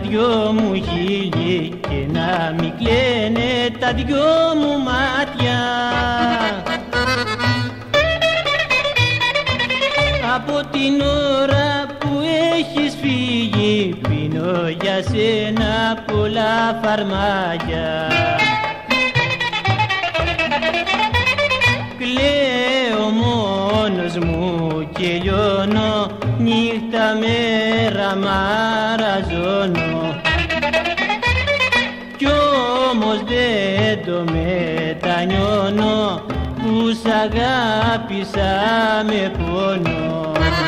δυο μου χείλη και να μην κλαίνε τα δυο μου μάτια. Από την ώρα που έχεις φύγει πίνω για σένα πολλά φαρμάκια. Κλαίω μόνος μου και λιώνω, νύχτα μέρα μαραζώνω, κι όμως δεν το μετανιώνω που σ' αγάπησα με πόνο.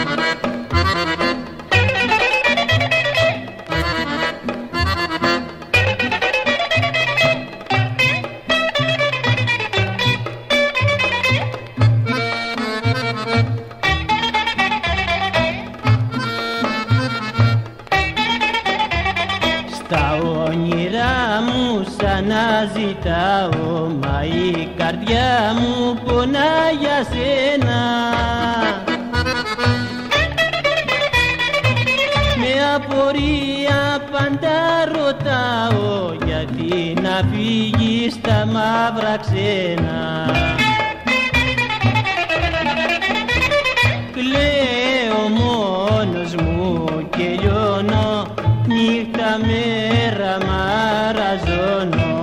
Ζητάω, μα η καρδιά μου πονά για σένα. Με απορία πάντα ρωτάω, γιατί να φύγεις στα μαύρα ξένα. Κλαίω μόνος μου και λιώνω, νύχτα μέρα μαραζώνω,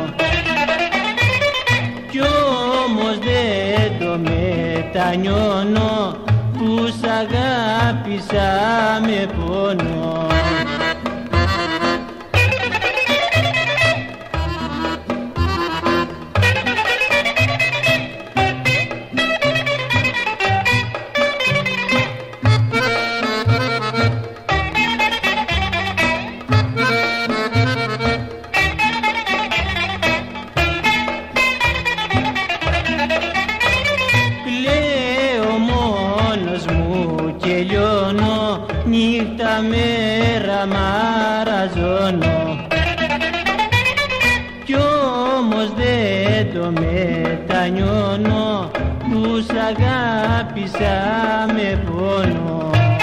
μετανιώνω που σ' αγάπησα με πόνο. Νύχτα μέρα μαραζώνω, κι όμως δεν το μετανιώνω που σ' αγάπησα με πόνο.